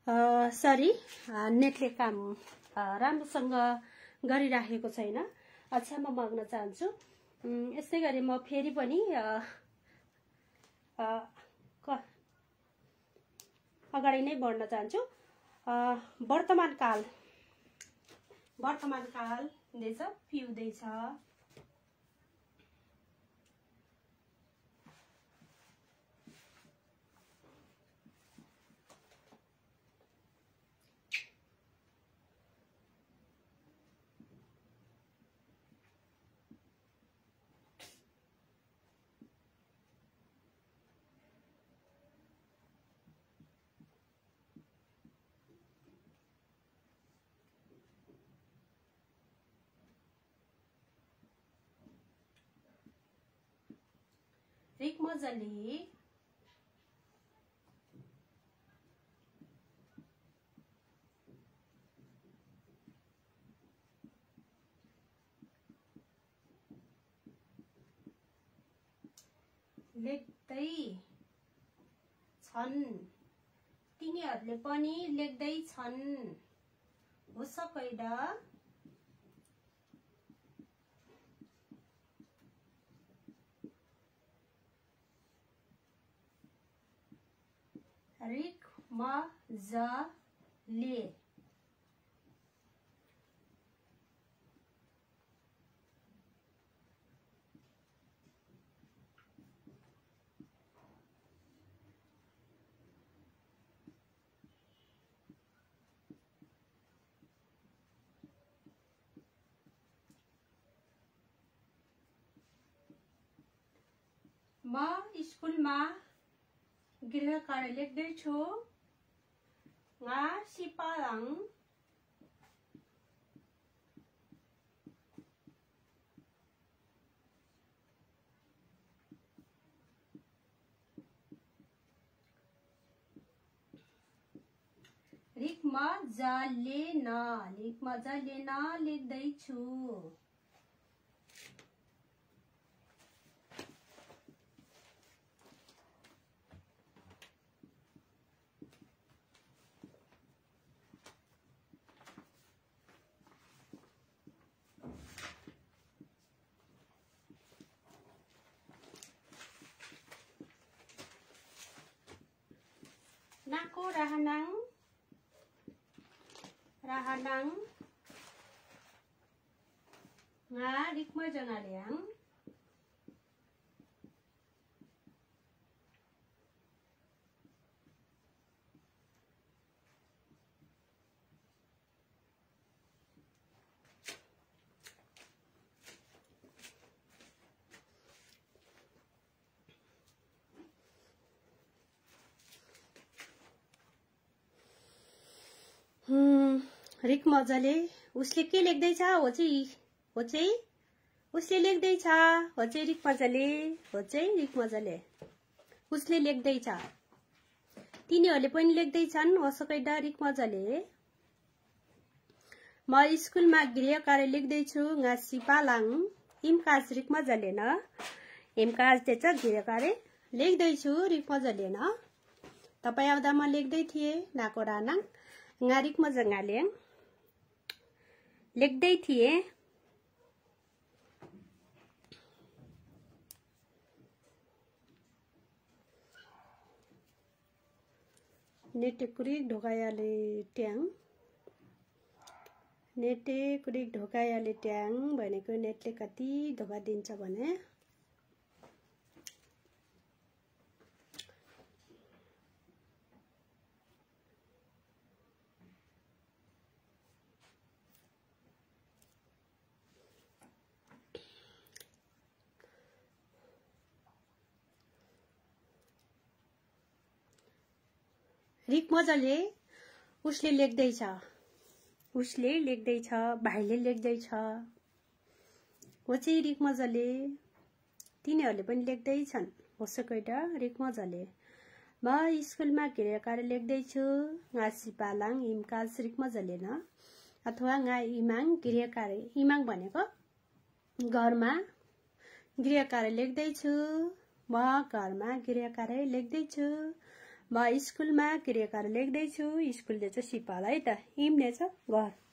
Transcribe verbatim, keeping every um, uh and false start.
Sorry नेटले काम राम्रोसँग गरिराखेको छैन, क्षमा माग्न चाहन्छु। यसै गरी म फेरि पनि अगाडि नै बढ्न चाहन्छु। वर्तमान काल वर्तमान काल हुँदैछ, पिउँदैछ। रिक मजाले लेख्दै छन्, तिनीहरूले पनि लेख्दै छन्। होसकैडा रिक मजाले म स्कुलमा गृह कार्य लेख्दैछु। nga sipalang रिक मजाले न रिक मजाले न लेख्दैछु। Nako rahanang rahanang nga rikma janaliang रिक मजाले उसले के लेख्दैछ हो चाहिँ हो चाहिँ उसले लेख्दैछ हो चाहिँ रिक मजाले हो चाहिँ रिक मजाले उसले लेख्दैछ, तिनीहरूले पनि लेख्दैछन्। होसकैडा रिक मजाले म स्कुलमा गृह कार्य लेख्दैछु। ngaसी पालाङ इमकाज रिक मजाले न इमकाज त्यच गृह कार्य लेख्दैछु रिक मजाले न तपाईँ आउँदा म लेख्दै थिए। नाको रानाङ nga रिक मजंगाले लेख्दै थिए। नेटे कुरिक ढोकायाले ट्याङ नेटे कुरिक ढोकायाले ट्याङ भनेको नेटले कति धोका दिन्छ भने रिक मजाले उसले लेख्दैछ उसले लेख्दैछ भाइले लेख्दैछ हो चाहिँ रिक मजाले तिनीहरूले पनि लेख्दैछन्। होसकैडा रिक मजाले म स्कुलमा गृह कार्य लेख्दैछु। ngaसी पालाङ इमकाज रिक मजाले न अथवा nga इमाङ गृह कार्य इमाङ भनेको घरमा गृह कार्य लेख्दैछु। म घरमा गृह कार्य लेख्दैछु। म स्कुलमा क्रियाकार लेख्दैछु। स्कुलले चाहिँ सिपालाई त इमले छ घर।